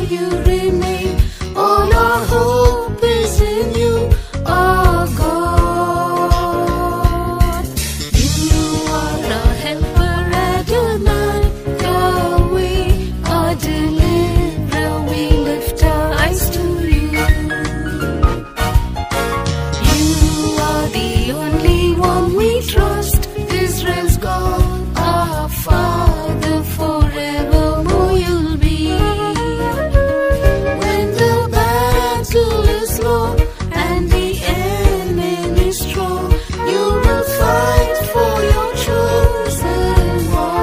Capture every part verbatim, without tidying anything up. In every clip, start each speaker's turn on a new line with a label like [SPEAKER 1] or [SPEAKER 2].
[SPEAKER 1] you remain. All our hope is in you, our God. You are our helper, Adonai, Yahweh, our deliverer. We lift our eyes to you. You are the only one we trust, Israel's God, our Father, forevermore you'll be. When the battle is long and the enemy is strong, you will fight for your chosen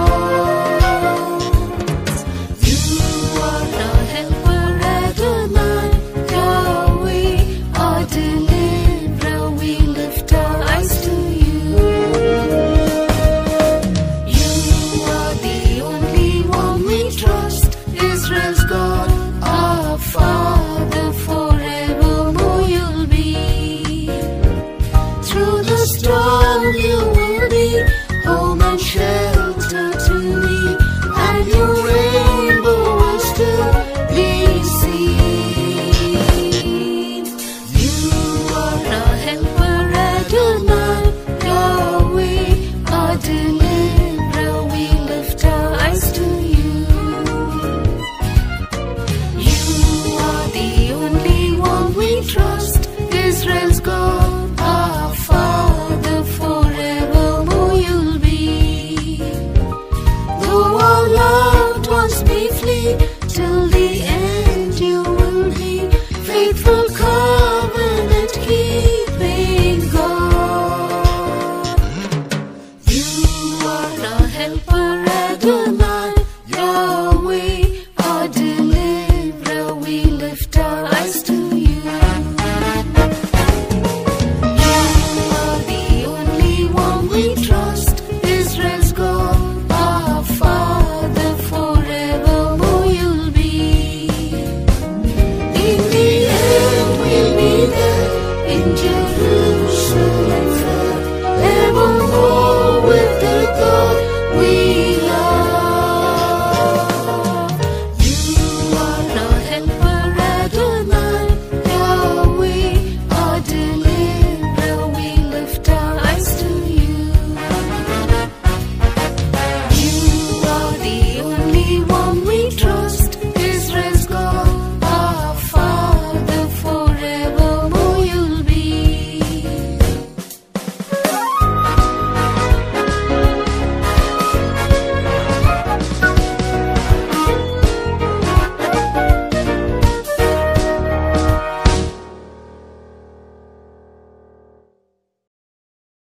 [SPEAKER 1] ones. You are our helper, Adonai, Yahweh, our deliverer. We lift our eyes to you. You are the only one we trust, Israel's God.